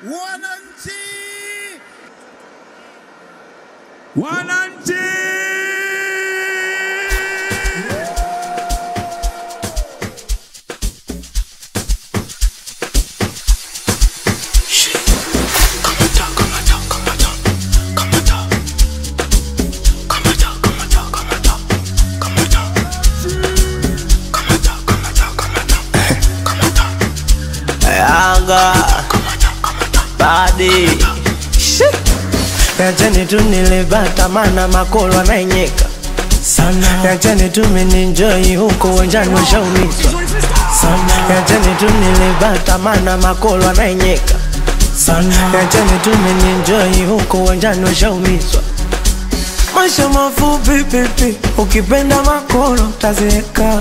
Wananchi! Wananchi! Yanga badi yachani tu nilibata mana makolo anayenyeka sana. Yachani tu meninjoi huko uwanjani washaumizwa sana. Yachani tu nilibata mana makolo anayenyeka sana. Yachani tu meninjoi huko uwanjani washaumizwa. Maisha mafupi pipi, ukipenda makolo utazeeka.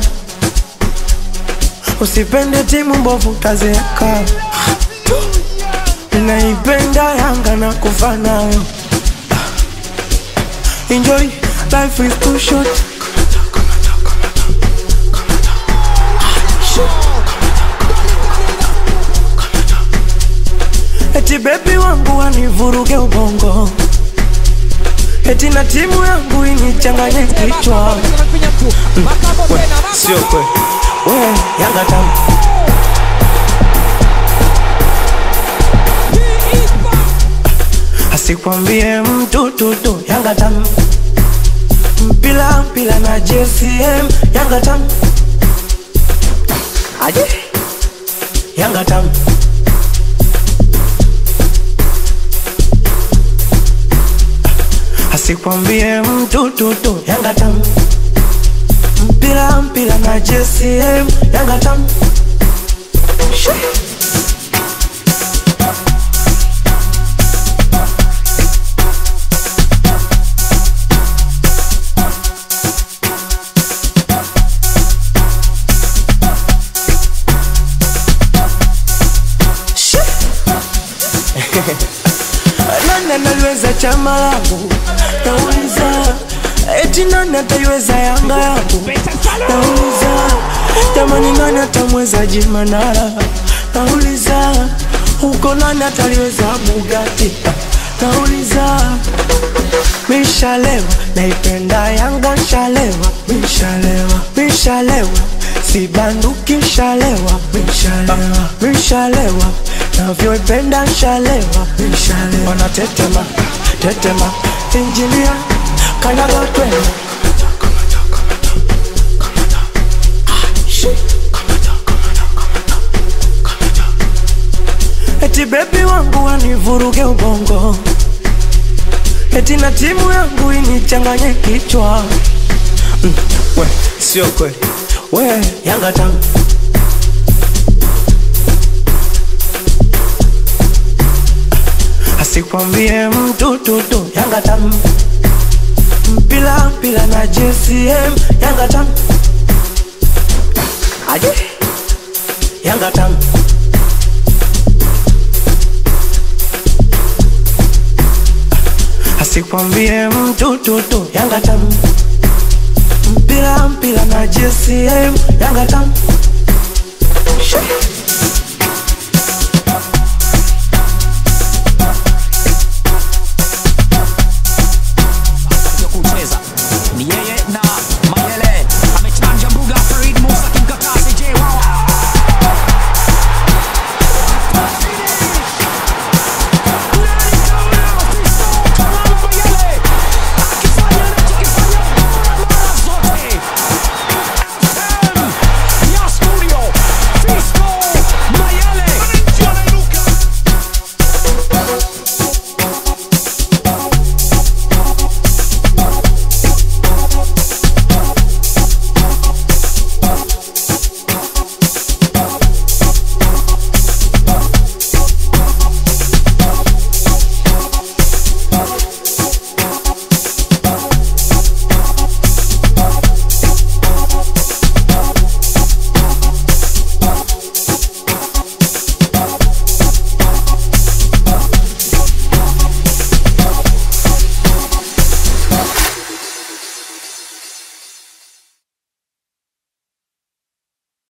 Usipende timu mbovu utazeeka. Naipenda Yanga na kufa nayo. Enjoy, life is too short. Eti baby wangu wanivuruge ubongo. Eti na timu yangu inichanganye kichwa. Sio kweli. Wewe Yanga tamu. Asikwambie mtu tutu Yanga tamu. Mpila na JCM Yanga tamu. Aje Yanga tamu. Asikwambie mtu tutu Yanga tamu. Mpila na JCM Yanga tamu. Nani analiweza chama langu? Nauliza. Eti nani ataiweza Yanga yangu? Nauliza. Jamani nani atamweza Jimanara? Nauliza. Huko nani ataliweza Bugatti? Nauliza. Mishalewa, naipenda Yanga shalewa. Mishalewa, sibanduki shalewa. Mishalewa, navyoipenda shalewa. Wanatetema, engineer kanyaga twende. Eti baby wangu wanivuruge ubongo. Eti na timu yangu inichanganye kichwa. We, sio kweli. We, Yanga tamu. Asikwambie mtu tutu Yanga tamu. Mpila na JCM Yanga tamu. Aje Yanga tamu. Asikwambie mtu tutu Yanga tamu. Mpila na JCM Yanga tamu.